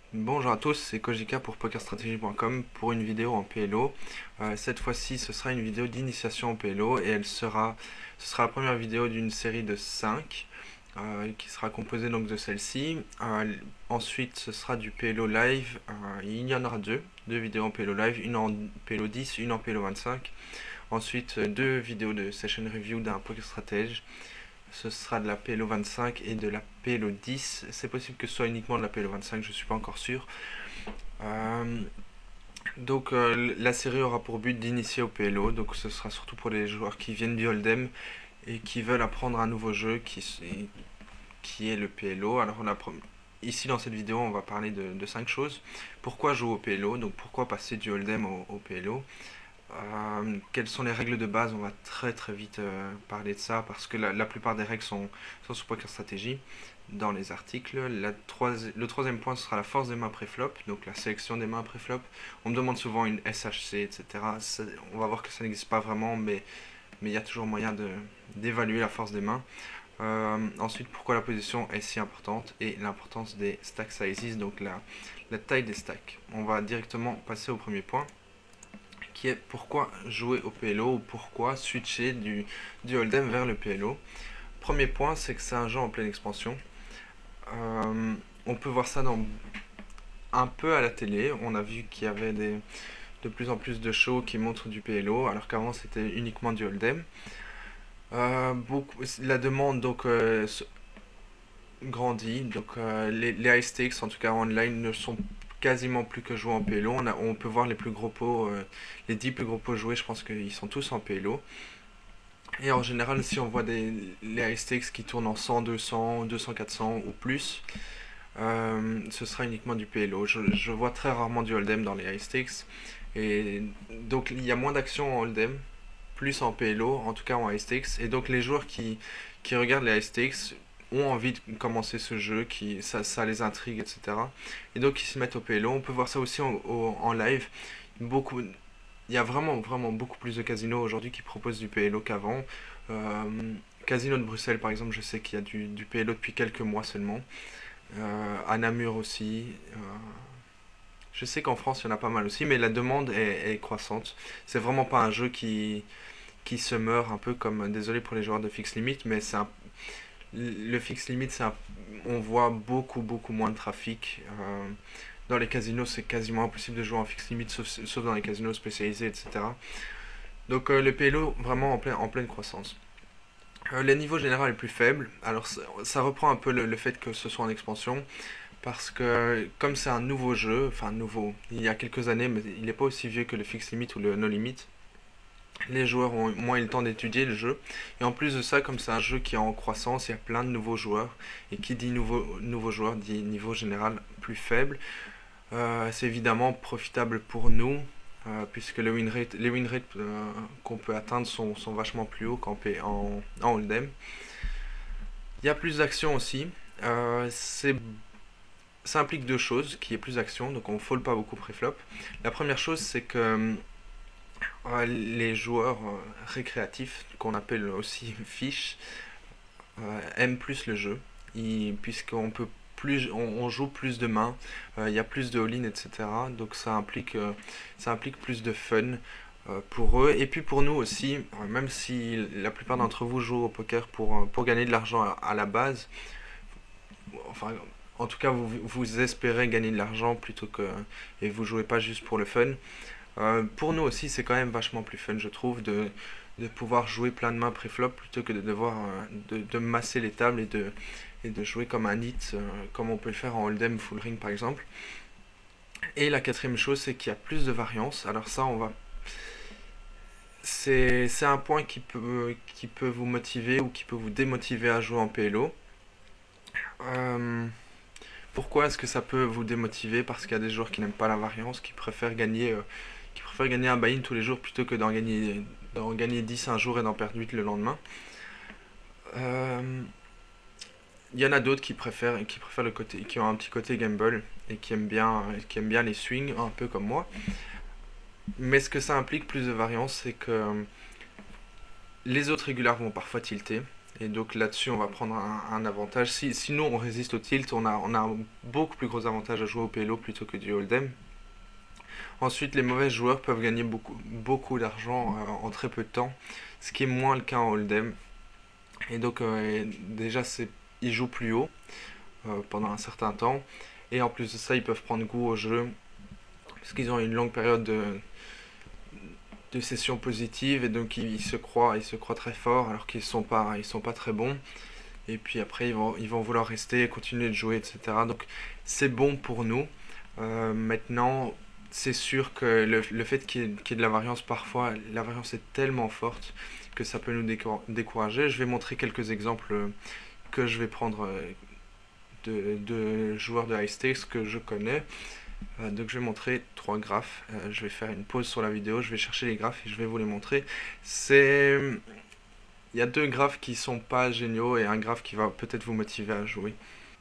Bonjour à tous, c'est Kojika pour pokerstrategy.com pour une vidéo en PLO. Cette fois-ci, ce sera une vidéo d'initiation en PLO et ce sera la première vidéo d'une série de 5 qui sera composée donc de celle-ci. Ensuite, ce sera du PLO live. Il y en aura deux vidéos en PLO live, une en PLO 10, une en PLO 25. Ensuite, deux vidéos de session review d'un poker stratège. Ce sera de la PLO 25 et de la PLO 10. C'est possible que ce soit uniquement de la PLO 25, je ne suis pas encore sûr. Euh, la série aura pour but d'initier au PLO, donc ce sera surtout pour les joueurs qui viennent du Hold'em et qui veulent apprendre un nouveau jeu qui est le PLO. Ici dans cette vidéo on va parler de 5 choses. Pourquoi jouer au PLO, donc pourquoi passer du Hold'em au PLO. Quelles sont les règles de base? On va très vite parler de ça parce que la plupart des règles sont sur Poker Strategy dans les articles. Le troisième point, ce sera la force des mains pré-flop, donc la sélection des mains pré-flop. On me demande souvent une SHC, etc. On va voir que ça n'existe pas vraiment, mais il y a toujours moyen d'évaluer la force des mains. Ensuite, pourquoi la position est si importante et l'importance des stack sizes, donc la taille des stacks. On va directement passer au premier point, qui est pourquoi jouer au PLO ou pourquoi switcher du Hold'em vers le PLO. Premier point, c'est que c'est un jeu en pleine expansion. On peut voir ça un peu à la télé. On a vu qu'il y avait de plus en plus de shows qui montrent du PLO, alors qu'avant c'était uniquement du Hold'em. La demande grandit, les high stakes, en tout cas en online, ne sont quasiment plus que joués en PLO. On peut voir les plus gros pots, les 10 plus gros pots joués, je pense qu'ils sont tous en PLO. Et en général, si on voit les high stakes qui tournent en 100, 200, 200, 400 ou plus, ce sera uniquement du PLO. Je vois très rarement du Hold'em dans les high stakes. Et donc il y a moins d'action en Hold'em, plus en PLO, en tout cas en high stakes. Et donc les joueurs qui regardent les high stakes ont envie de commencer ce jeu, ça les intrigue, etc. Et donc ils se mettent au PLO. On peut voir ça aussi en live. Beaucoup, il y a vraiment beaucoup plus de casinos aujourd'hui qui proposent du PLO qu'avant. Casino de Bruxelles, par exemple, je sais qu'il y a du PLO depuis quelques mois seulement. À Namur aussi. Je sais qu'en France, il y en a pas mal aussi, mais la demande est croissante. C'est vraiment pas un jeu qui se meurt un peu comme, désolé pour les joueurs de Fix Limit, mais le Fix Limit, on voit beaucoup moins de trafic. Dans les casinos, c'est quasiment impossible de jouer en Fix Limit, sauf dans les casinos spécialisés, etc. Donc le PLO, vraiment en pleine croissance. Le niveau général est plus faible, alors ça reprend un peu le fait que ce soit en expansion, parce que comme c'est un nouveau jeu, enfin nouveau, il y a quelques années, mais il n'est pas aussi vieux que le Fix Limit ou le No Limit, les joueurs ont moins eu le temps d'étudier le jeu, et en plus de ça, comme c'est un jeu qui est en croissance, il y a plein de nouveaux joueurs, et qui dit nouveau joueur dit niveau général plus faible. C'est évidemment profitable pour nous, puisque les win rates qu'on peut atteindre sont vachement plus hauts en Hold'em. Il y a plus d'action aussi. Ça implique deux choses, qui est plus d'action, donc on ne fold pas beaucoup pré-flop. La première chose, c'est que les joueurs récréatifs, qu'on appelle aussi fish, aiment plus le jeu, puisqu'on peut on joue plus de mains, il y a plus de all-in, etc. Donc ça implique plus de fun pour eux et puis pour nous aussi, même si la plupart d'entre vous jouent au poker pour gagner de l'argent à la base, enfin en tout cas vous espérez gagner de l'argent plutôt que et vous jouez pas juste pour le fun. Pour nous aussi c'est quand même vachement plus fun je trouve de pouvoir jouer plein de mains pré-flop plutôt que de devoir de masser les tables et de jouer comme un hit comme on peut le faire en hold'em full ring par exemple. Et la quatrième chose c'est qu'il y a plus de variance. Alors ça on va c'est un point qui peut vous motiver ou qui peut vous démotiver à jouer en PLO. Euh, Pourquoi est-ce que ça peut vous démotiver? Parce qu'il y a des joueurs qui n'aiment pas la variance, qui préfèrent gagner un buy-in tous les jours plutôt que d'en gagner 10 un jour et d'en perdre 8 le lendemain. Euh, Il y en a d'autres qui préfèrent le côté, qui ont un petit côté gamble et qui aiment bien les swings, un peu comme moi. Mais ce que ça implique plus de variance, c'est que les autres régulars vont parfois tilter. Et donc là-dessus, on va prendre un avantage. Si nous, on résiste au tilt, on a un beaucoup plus gros avantage à jouer au PLO plutôt que du hold'em. Ensuite, les mauvais joueurs peuvent gagner beaucoup d'argent en très peu de temps, ce qui est moins le cas en hold'em. Et donc, déjà, ils jouent plus haut pendant un certain temps. Et en plus de ça, ils peuvent prendre goût au jeu, parce qu'ils ont une longue période de sessions positives, et donc ils se croient très forts, alors qu'ils sont pas très bons. Et puis après, ils vont vouloir rester, continuer de jouer, etc. Donc, c'est bon pour nous. Maintenant, c'est sûr que le fait qu'il y ait de la variance, parfois, la variance est tellement forte que ça peut nous décourager. Je vais montrer quelques exemples que je vais prendre de joueurs de high stakes que je connais. Donc je vais montrer trois graphes. Je vais faire une pause sur la vidéo, je vais chercher les graphes et je vais vous les montrer. Il y a deux graphes qui sont pas géniaux et un graphe qui va peut-être vous motiver à jouer.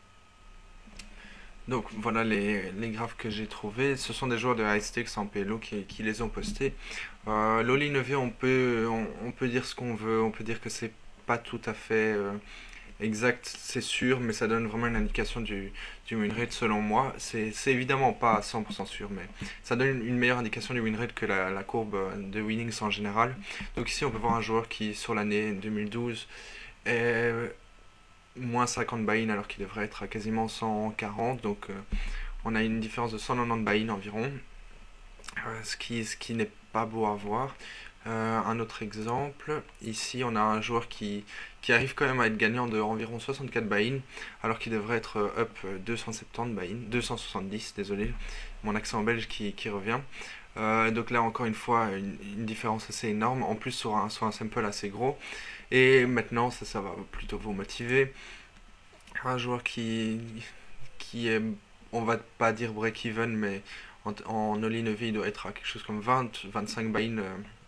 Donc voilà les graphes que j'ai trouvés. Ce sont des joueurs de high stakes en PLO qui les ont postés. L'All-in EV, on peut dire ce qu'on veut, on peut dire que c'est pas tout à fait exact, c'est sûr, mais ça donne vraiment une indication du win rate selon moi. C'est évidemment pas à 100% sûr, mais ça donne une meilleure indication du win rate que la courbe de winnings en général. Donc ici, on peut voir un joueur qui, sur l'année 2012, est moins 50 buy-in alors qu'il devrait être à quasiment 140. Donc on a une différence de 190 buy-in environ, ce qui n'est pas beau à voir. Un autre exemple, ici on a un joueur qui arrive quand même à être gagnant de environ 64 buy-in, alors qu'il devrait être up 270 buy-in, 270, désolé, mon accent belge qui revient. Donc là encore une fois, une différence assez énorme, en plus sur un sample assez gros. Et maintenant, ça va plutôt vous motiver. Un joueur qui est, on va pas dire break-even, mais en all-in EV, il doit être à quelque chose comme 20-25 buy-in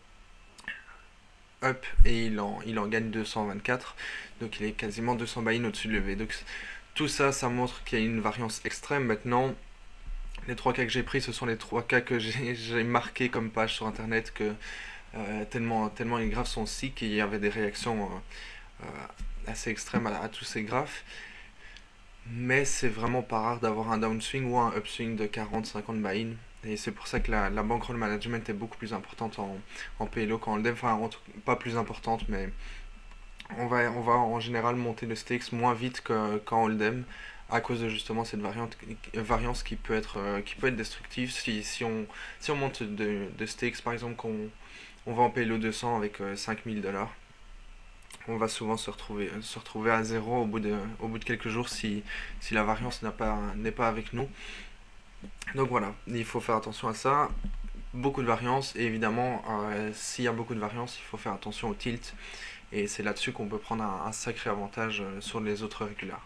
up, et il en gagne 224, donc il est quasiment 200 buy-in au-dessus de l'EV. Donc tout ça, ça montre qu'il y a une variance extrême. Maintenant, les trois cas que j'ai pris, ce sont les trois cas que j'ai marqués comme page sur internet, que tellement les graphes sont sick, et il y avait des réactions assez extrêmes à tous ces graphes. Mais c'est vraiment pas rare d'avoir un downswing ou un upswing de 40-50 buy-in. Et c'est pour ça que la bankroll management est beaucoup plus importante en PLO qu'en hold'em. Enfin, pas plus importante, mais on va en général monter le stakes moins vite qu'en hold'em, à cause de justement cette variance qui peut être destructive. Si on monte de stakes, par exemple, on va en PLO 200 avec 5000 $, on va souvent se retrouver à zéro au bout de quelques jours si la variance n'est pas avec nous. Donc voilà, il faut faire attention à ça. Beaucoup de variance, et évidemment, s'il y a beaucoup de variance, il faut faire attention au tilt. Et c'est là-dessus qu'on peut prendre un sacré avantage sur les autres régulars.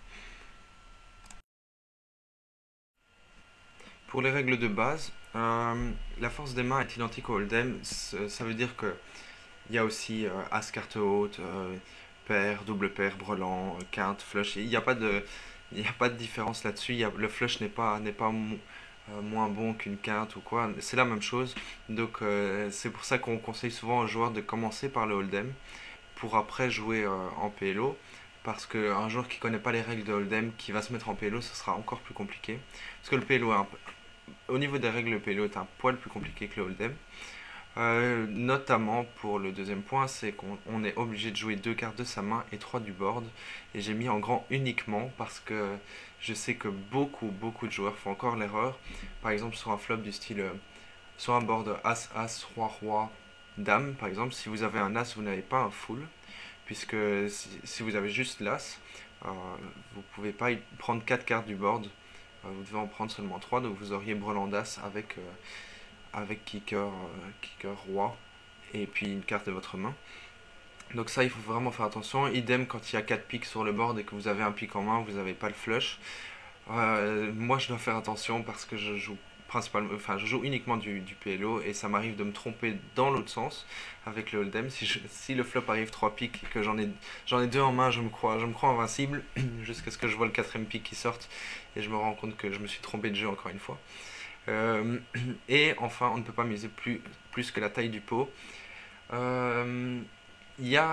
Pour les règles de base, la force des mains est identique au hold'em. Ça veut dire que il y a aussi as carte haute, paire, double paire, brelan, quinte, flush. Il n'y a pas de différence là-dessus. Le flush n'est pas moins bon qu'une quinte ou quoi. C'est la même chose. Donc c'est pour ça qu'on conseille souvent aux joueurs de commencer par le hold'em pour après jouer en PLO. Parce qu'un joueur qui ne connaît pas les règles de hold'em, qui va se mettre en PLO, ce sera encore plus compliqué. Parce que le PLO au niveau des règles, le PLO est un poil plus compliqué que le hold'em. Notamment pour le deuxième point, c'est qu'on est obligé de jouer 2 cartes de sa main et 3 du board. Et j'ai mis en grand uniquement parce que je sais que beaucoup de joueurs font encore l'erreur. Par exemple, sur un flop du style, sur un board As, As, Roi, Roi, Dame, par exemple, si vous avez un As, vous n'avez pas un full. Puisque si vous avez juste l'As, vous ne pouvez pas prendre 4 cartes du board. Vous devez en prendre seulement 3, donc vous auriez brelan d'As avec kicker roi, et puis une carte de votre main. Donc ça, il faut vraiment faire attention. Idem quand il y a 4 pics sur le board et que vous avez un pic en main, vous n'avez pas le flush. Moi, je dois faire attention parce que je joue uniquement du PLO, et ça m'arrive de me tromper dans l'autre sens avec le hold'em. Si le flop arrive 3 pics et que j'en ai 2 en main, je me crois invincible jusqu'à ce que je vois le 4ème pic qui sorte et je me rends compte que je me suis trompé de jeu encore une fois. Et enfin, on ne peut pas miser plus que la taille du pot. Il y a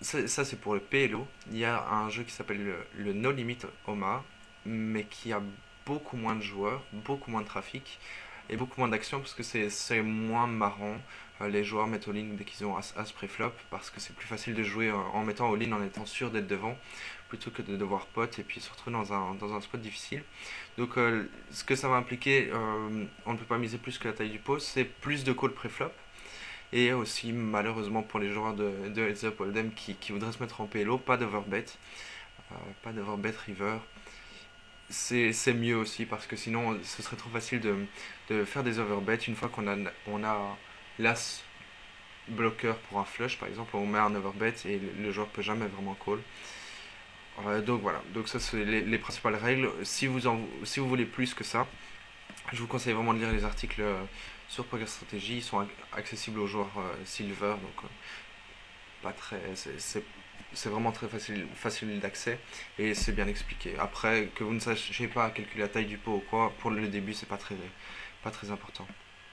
Ça c'est pour le PLO. Il y a un jeu qui s'appelle le No Limit Omaha, mais qui a beaucoup moins de joueurs, beaucoup moins de trafic et beaucoup moins d'action parce que c'est moins marrant. Les joueurs mettent all-in dès qu'ils ont As pré-flop parce que c'est plus facile de jouer en mettant all-in en étant sûr d'être devant plutôt que de devoir pot et puis se retrouver dans un spot difficile. Donc ce que ça va impliquer, on ne peut pas miser plus que la taille du pot, c'est plus de call pré-flop. Et aussi, malheureusement pour les joueurs de Heads Up Hold'em qui voudraient se mettre en PLO, pas d'overbet. Pas d'overbet river. C'est mieux aussi parce que sinon ce serait trop facile de faire des overbets une fois qu'on a l'as bloqueur pour un flush par exemple, on met un overbet et le joueur peut jamais vraiment call. Donc voilà, donc ça c'est les principales règles. Si vous voulez plus que ça, je vous conseille vraiment de lire les articles sur Poker Strategy. Ils sont accessibles aux joueurs Silver, donc pas très, c'est vraiment très facile d'accès et c'est bien expliqué. Après, que vous ne sachiez pas calculer la taille du pot ou quoi, pour le début, c'est pas très important.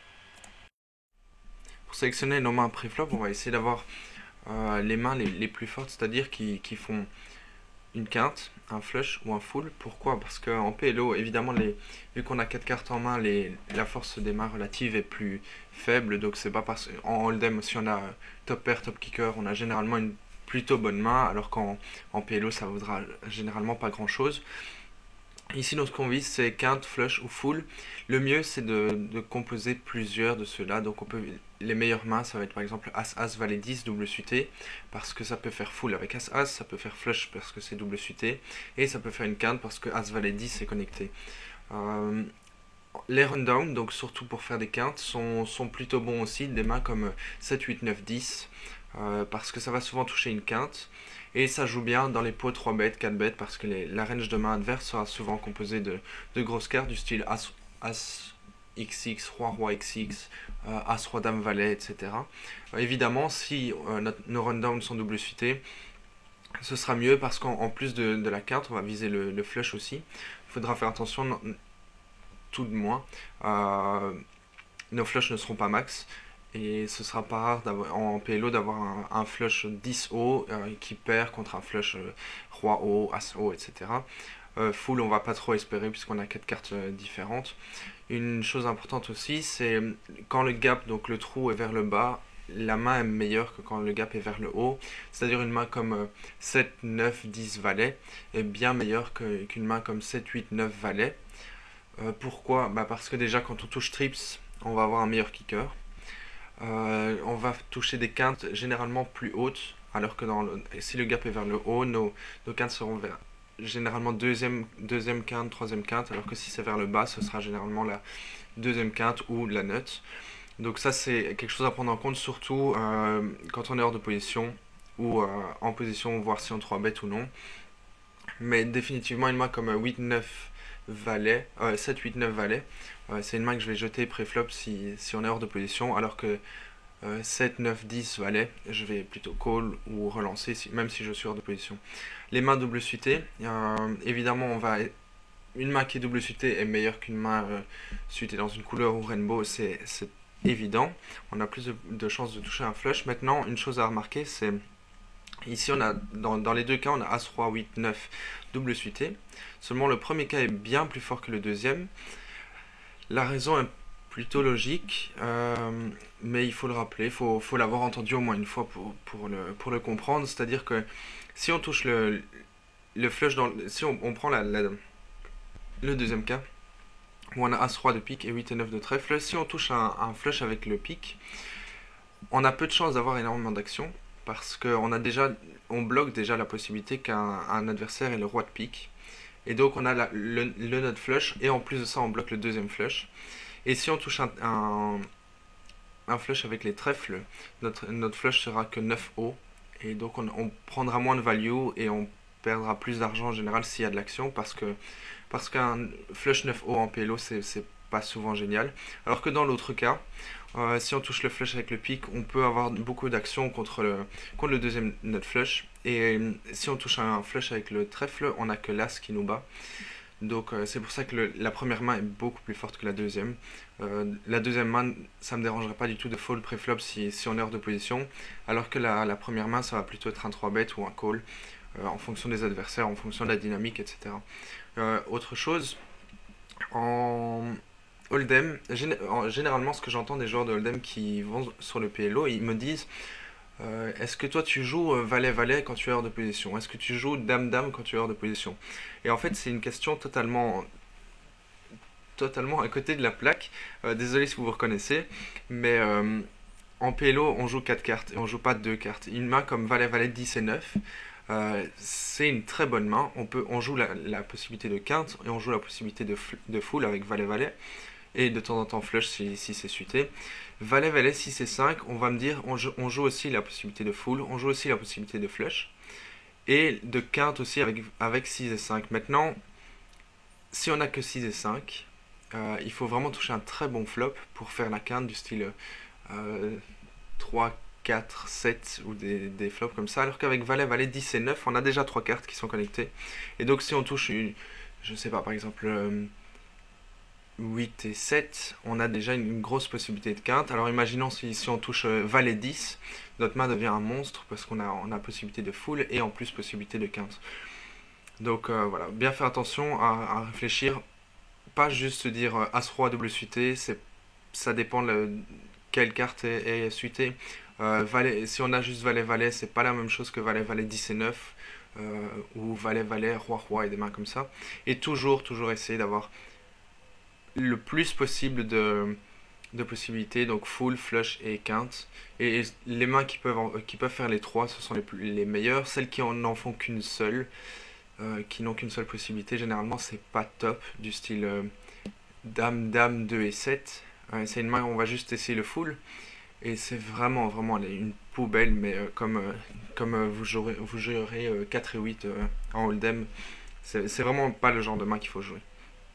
Pour sélectionner nos mains pré-flop, on va essayer d'avoir les mains les plus fortes, c'est-à-dire qui font une quinte, un flush ou un full. Pourquoi? Parce qu'en PLO, évidemment, vu qu'on a 4 cartes en main, la force des mains relative est plus faible. Donc c'est pas parce en hold'em, si on a top pair, top kicker, on a généralement une plutôt bonne main, alors qu'en PLO, ça vaudra généralement pas grand-chose. Ici, notre convise, c'est quinte, flush ou full. Le mieux, c'est de composer plusieurs de ceux-là. Donc, les meilleures mains, ça va être par exemple As-As, Valet 10, double suité, parce que ça peut faire full avec As-As, ça peut faire flush parce que c'est double suité, et ça peut faire une quinte parce que As, Valet 10 est connecté. Les rundown, donc surtout pour faire des quintes, sont plutôt bons aussi. Des mains comme 7, 8, 9, 10, parce que ça va souvent toucher une quinte. Et ça joue bien dans les pots 3 bêtes, 4 bêtes, parce que la range de main adverse sera souvent composée de grosses cartes du style As XX, Roi, Roi XX, As, Roi, Dame, Valet, etc. Évidemment, si nos rundowns sont double suités, ce sera mieux parce qu'en plus de la carte, on va viser le flush aussi. Il faudra faire attention tout de moins. Nos flushs ne seront pas max. Et ce sera pas rare en PLO d'avoir un flush 10 haut qui perd contre un flush roi haut, as haut, etc. Full, on va pas trop espérer puisqu'on a 4 cartes différentes. Une chose importante aussi, c'est quand le gap, donc le trou est vers le bas, la main est meilleure que quand le gap est vers le haut. C'est-à-dire une main comme 7, 9, 10 valet est bien meilleure qu'une main comme 7, 8, 9 valet. Pourquoi? Parce que déjà quand on touche trips, on va avoir un meilleur kicker. On va toucher des quintes généralement plus hautes, alors que si le gap est vers le haut, nos quintes seront vers généralement deuxième quinte, troisième quinte, alors que si c'est vers le bas, ce sera généralement la deuxième quinte ou la nut. Donc ça c'est quelque chose à prendre en compte, surtout quand on est hors de position ou en position, voir si on 3 bet ou non. Mais définitivement une main comme 8-9 valet, 7-8-9 valet, c'est une main que je vais jeter pré-flop si on est hors de position, alors que 7, 9, 10 valet, je vais plutôt call ou relancer, même si je suis hors de position. Les mains double suitées, évidemment une main qui est double suitée est meilleure qu'une main suitée dans une couleur ou rainbow, c'est évident. On a plus de chances de toucher un flush. Maintenant, une chose à remarquer, c'est ici, dans les deux cas, on a As, Roi, 8, 9, double suité. Seulement, le premier cas est bien plus fort que le deuxième. La raison est plutôt logique, mais il faut le rappeler, il faut l'avoir entendu au moins une fois pour le comprendre. C'est-à-dire que si on touche le flush, si on prend le deuxième cas, où on a As, Roi de pique et 8 et 9 de trèfle, si on touche un flush avec le pique, on a peu de chances d'avoir énormément d'action. Parce on bloque déjà la possibilité qu'un adversaire ait le roi de pique. Et donc on a le nut flush, et en plus de ça on bloque le deuxième flush. Et si on touche un flush avec les trèfles, notre flush sera que 9 haut. Et donc on prendra moins de value et on perdra plus d'argent en général s'il y a de l'action. Parce qu'un flush 9 haut en PLO c'est pas souvent génial. Alors que dans l'autre cas, si on touche le flush avec le pique, on peut avoir beaucoup d'actions contre le deuxième nut flush. Et si on touche un flush avec le trèfle, on n'a que l'as qui nous bat. Donc c'est pour ça que la première main est beaucoup plus forte que la deuxième. La deuxième main, ça me dérangerait pas du tout de fold préflop si on est hors de position, alors que la première main, ça va plutôt être un 3-bet ou un call, en fonction des adversaires, en fonction de la dynamique, etc. Autre chose, en Hold'em, généralement ce que j'entends des joueurs de Hold'em qui vont sur le PLO, ils me disent est-ce que toi tu joues valet-valet quand tu es hors de position? Est-ce que tu joues dame-dame quand tu es hors de position? Et en fait, c'est une question totalement à côté de la plaque. Désolé si vous vous reconnaissez, mais en PLO, on joue 4 cartes et on joue pas 2 cartes. Une main comme valet-valet 10 et 9, c'est une très bonne main. On joue la possibilité de quinte et on joue la possibilité de full avec valet-valet. Et de temps en temps flush si c'est suité. Valet-valet 6 et 5, on va me dire, on joue aussi la possibilité de full, on joue aussi la possibilité de flush. Et de quinte aussi avec 6 et 5. Maintenant, si on a que 6 et 5, il faut vraiment toucher un très bon flop pour faire la quinte du style 3, 4, 7 ou des flops comme ça. Alors qu'avec valet, valet 10 et 9, on a déjà 3 cartes qui sont connectées. Et donc si on touche, je sais pas, par exemple 8 et 7, on a déjà une grosse possibilité de quinte. Alors imaginons si on touche valet 10, notre main devient un monstre parce on a possibilité de full et en plus possibilité de quinte. Donc voilà, bien faire attention à réfléchir, pas juste se dire As-Roi double suité, ça dépend quelle carte est suitée. Si on a juste Valet-Valet, c'est pas la même chose que Valet-Valet 10 et 9, ou Valet-Valet, Roi-Roi et des mains comme ça. Et toujours essayer d'avoir le plus possible de possibilités, donc full, flush et quinte. Et les mains qui peuvent faire les trois, ce sont les meilleures. Celles qui n'en font qu'une seule, qui n'ont qu'une seule possibilité, généralement c'est pas top, du style Dame, Dame, 2 et 7. C'est une main où on va juste essayer le full. Et c'est vraiment une poubelle, mais comme vous jouerez 4 et 8 en hold'em, c'est vraiment pas le genre de main qu'il faut jouer.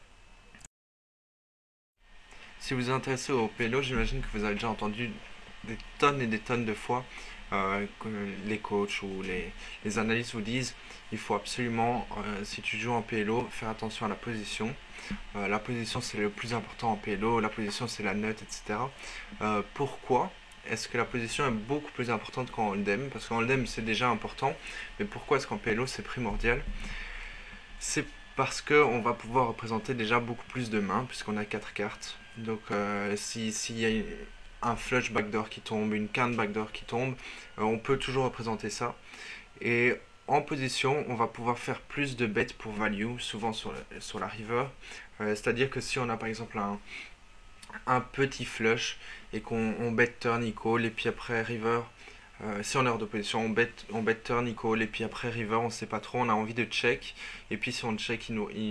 Si vous êtes intéressé au PLO, j'imagine que vous avez déjà entendu des tonnes et des tonnes de fois que les coachs ou les analystes vous disent il faut absolument, si tu joues en PLO, faire attention à la position. La position c'est le plus important en PLO, la position c'est la note, etc. Pourquoi est-ce que la position est beaucoup plus importante qu'en hold'em? Parce qu'en hold'em c'est déjà important, mais pourquoi est-ce qu'en PLO c'est primordial? C'est parce qu'on va pouvoir représenter déjà beaucoup plus de mains, puisqu'on a 4 cartes. Donc s'il y a un flush backdoor qui tombe, une quinte backdoor qui tombe, on peut toujours représenter ça. Et en position, on va pouvoir faire plus de bets pour value, souvent sur la river. C'est-à-dire que si on a par exemple un petit flush et qu'on bet turn, il call, et puis après river, si on est hors de position, on bet turn, il call, et puis après river, on sait pas trop, on a envie de check, et puis si on check,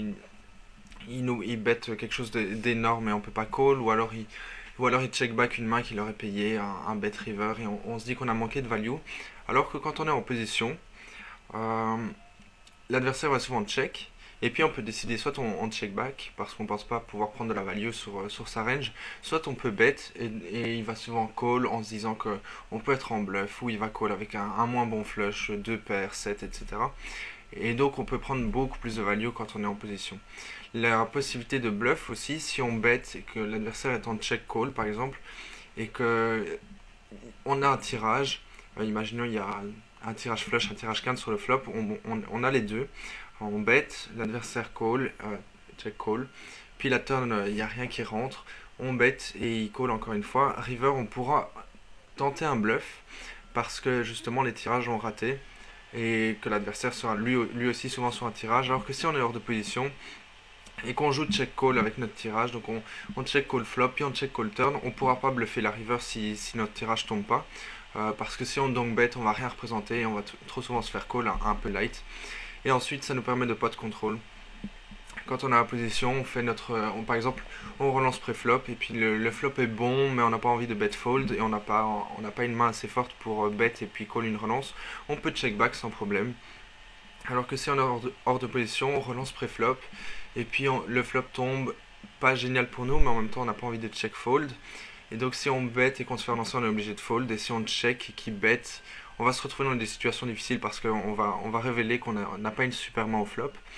il bet quelque chose d'énorme et on peut pas call, ou alors il check back une main qu'il aurait payé, un bet river, et on se dit qu'on a manqué de value. Alors que quand on est en position, l'adversaire va souvent check, et puis on peut décider soit on check back, parce qu'on pense pas pouvoir prendre de la value sur sa range, soit on peut bet, et il va souvent call en se disant que on peut être en bluff, ou il va call avec un moins bon flush, 2 paires, 7, etc. Et donc on peut prendre beaucoup plus de value quand on est en position. La possibilité de bluff aussi, si on bet et que l'adversaire est en check call par exemple, et que on a un tirage, imaginons il y a un tirage flush, un tirage quinte sur le flop, on a les deux, on bet, l'adversaire call, check call, puis la turn, il n'y a rien qui rentre, on bet et il call encore une fois. River, on pourra tenter un bluff, parce que justement les tirages ont raté, et que l'adversaire sera lui aussi souvent sur un tirage, alors que si on est hors de position, et qu'on joue check call avec notre tirage, donc on check call flop, puis on check call turn, on pourra pas bluffer la river si notre tirage tombe pas, parce que si on donk bet, on va rien représenter, et on va trop souvent se faire call un peu light. Et ensuite, ça nous permet de pot control. Quand on a la position, on fait par exemple, on relance pré-flop, et puis le flop est bon, mais on n'a pas envie de bet fold, et on n'a pas une main assez forte pour bet et puis call une relance, on peut check back sans problème. Alors que si on est hors de position, on relance pré-flop, et puis le flop tombe, pas génial pour nous, mais en même temps on n'a pas envie de check fold. Et donc si on bet et qu'on se fait relancer, on est obligé de fold, et si on check et qu'il bet, on va se retrouver dans des situations difficiles parce qu'on va révéler qu'on n'a pas une super main au flop.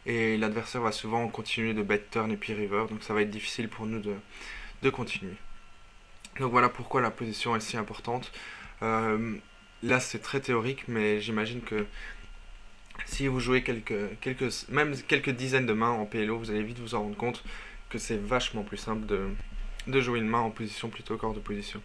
et l'adversaire va souvent continuer de bet turn et puis river, donc ça va être difficile pour nous de continuer. Donc voilà pourquoi la position est si importante. Euh, Là c'est très théorique, mais j'imagine que si vous jouez même quelques dizaines de mains en PLO, vous allez vite vous en rendre compte que c'est vachement plus simple de jouer une main en position plutôt qu'hors de position.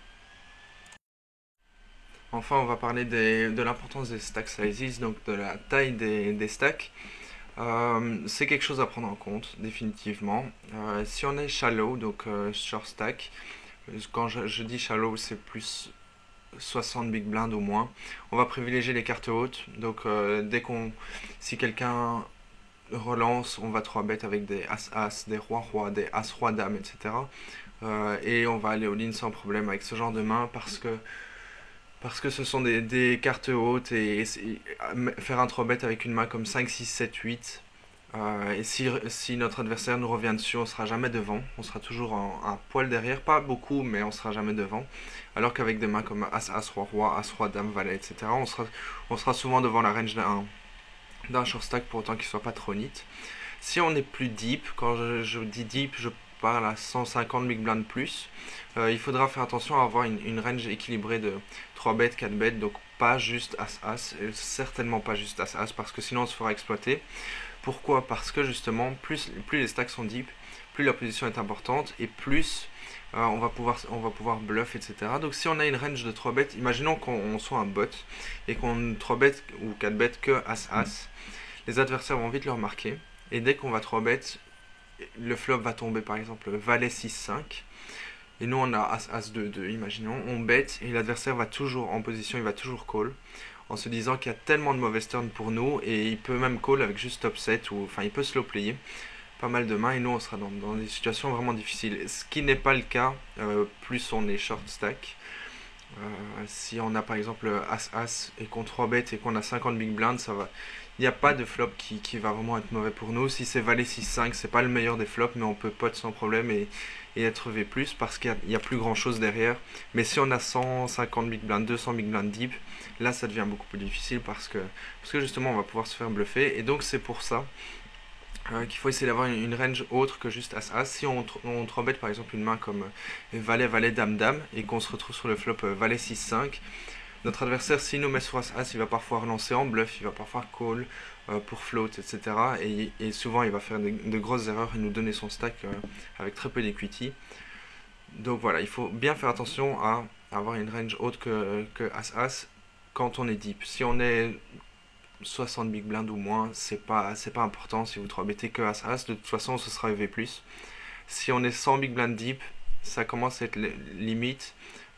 Enfin, on va parler de l'importance des stack sizes, donc de la taille des stacks. C'est quelque chose à prendre en compte, définitivement. Si on est shallow, donc short stack, quand je dis shallow, c'est plus 60 big blind au moins. On va privilégier les cartes hautes, donc si quelqu'un relance, on va 3 bet avec des as-as, des rois-rois, des as-roi-dame, etc. Et on va aller au in sans problème avec ce genre de main parce que ce sont des cartes hautes et faire un 3 bet avec une main comme 5, 6, 7, 8. Et si notre adversaire nous revient dessus, on sera jamais devant. On sera toujours un poil derrière. Pas beaucoup, mais on sera jamais devant. Alors qu'avec des mains comme As, As, Roi, Roi, As, Roi, Dame, Valet, etc., on sera souvent devant la range d'un short stack pour autant qu'il soit pas trop neat. Si on est plus deep, quand je dis deep, je parle à 150 big blind plus, il faudra faire attention à avoir une range équilibrée de 3 bêtes, 4 bêtes, donc pas juste As-As, et certainement pas juste As-As, parce que sinon on se fera exploiter. Pourquoi? Parce que justement, plus les stacks sont deep, plus la position est importante, et plus on va pouvoir bluff, etc. Donc si on a une range de 3 bêtes, imaginons qu'on soit un bot, et qu'on 3 bêtes ou 4 bêtes que As-As, les adversaires vont vite le remarquer, et dès qu'on va 3 bêtes, le flop va tomber par exemple Valet 6-5, et nous on a As-As-2-2, imaginons, on bet, et l'adversaire va toujours en position, il va toujours call, en se disant qu'il y a tellement de mauvaises turns pour nous, et il peut même call avec juste top 7, ou enfin il peut slow player pas mal de mains, et nous on sera dans des situations vraiment difficiles. Ce qui n'est pas le cas, plus on est short stack. Si on a par exemple As-As et qu'on 3 bet et qu'on a 50 big blind, ça va. Il n'y a pas de flop qui va vraiment être mauvais pour nous. Si c'est Valet 6-5, c'est pas le meilleur des flops, mais on peut pot sans problème et être V+, parce qu'il y a plus grand chose derrière. Mais si on a 150 big blind, 200 big blind deep, là ça devient beaucoup plus difficile parce que justement on va pouvoir se faire bluffer. Et donc c'est pour ça qu'il faut essayer d'avoir une range autre que juste As-As. Si on 3-bet par exemple une main comme Valet, Valet, Dame, Dame, et qu'on se retrouve sur le flop Valet 6-5, notre adversaire, s'il nous met sur As-As, il va parfois relancer en bluff, il va parfois call pour float, etc. Et souvent, il va faire de grosses erreurs et nous donner son stack avec très peu d'equity. Donc voilà, il faut bien faire attention à avoir une range autre que As-As quand on est deep. Si on est 60 big blind ou moins, c'est pas important. Si vous 3-bettez que As-As, de toute façon, ce sera EV+. Si on est 100 big blind deep, ça commence à être limite.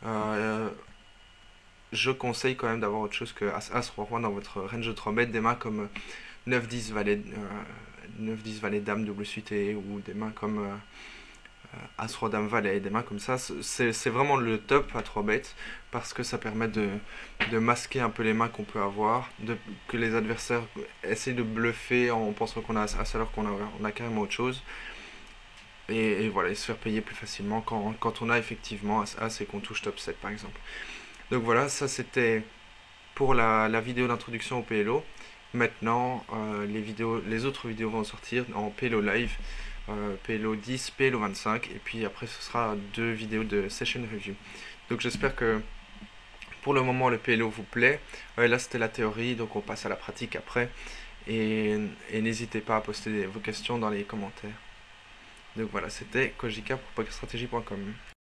Je conseille quand même d'avoir autre chose que As, Roi, Roi dans votre range de 3 bêtes, des mains comme 9-10 Valet, 9-10 Valet Dame double suité, ou des mains comme As, Roi, Dame, Valet, des mains comme ça. C'est vraiment le top à 3 bêtes, parce que ça permet de masquer un peu les mains qu'on peut avoir, que les adversaires essaient de bluffer en pensant qu'on a As alors qu'on a carrément autre chose. Et voilà, et se faire payer plus facilement quand on a effectivement As et qu'on touche top 7 par exemple. Donc voilà, ça c'était pour la vidéo d'introduction au PLO. Maintenant, les autres vidéos vont sortir en PLO live, PLO 10, PLO 25, et puis après ce sera 2 vidéos de session review. Donc j'espère que pour le moment le PLO vous plaît. Là c'était la théorie, donc on passe à la pratique après. Et n'hésitez pas à poster vos questions dans les commentaires. Donc voilà, c'était Kojika pour pokerstrategy.com.